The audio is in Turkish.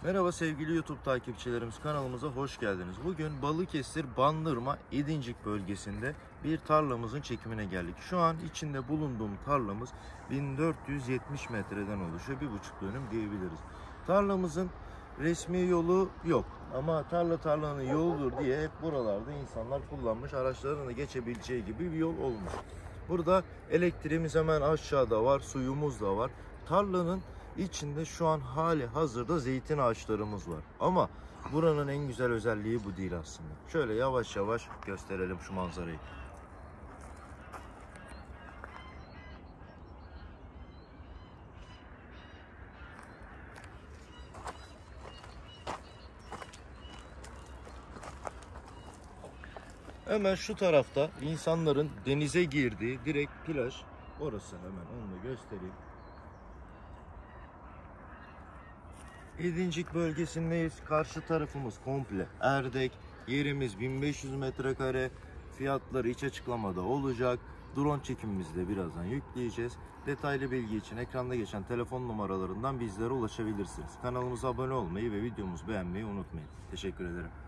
Merhaba sevgili YouTube takipçilerimiz, kanalımıza hoş geldiniz. Bugün Balıkesir Bandırma İdincik bölgesinde bir tarlamızın çekimine geldik. Şu an içinde bulunduğum tarlamız 1470 metreden oluşuyor. 1,5 dönüm diyebiliriz. Tarlamızın resmi yolu yok ama tarlanın yoludur diye hep buralarda insanlar kullanmış, araçların da geçebileceği gibi bir yol olmuş. Burada elektriğimiz hemen aşağıda var, suyumuz da var. Tarlanın İçinde şu an hali hazırda zeytin ağaçlarımız var. Ama buranın en güzel özelliği bu değil aslında. Şöyle yavaş yavaş gösterelim şu manzarayı. Hemen şu tarafta insanların denize girdiği direkt plaj. Orası, hemen onu da göstereyim. İdincik bölgesindeyiz. Karşı tarafımız komple Erdek. Yerimiz 1500 metrekare. Fiyatları iç açıklamada olacak. Drone çekimimizi de birazdan yükleyeceğiz. Detaylı bilgi için ekranda geçen telefon numaralarından bizlere ulaşabilirsiniz. Kanalımıza abone olmayı ve videomuzu beğenmeyi unutmayın. Teşekkür ederim.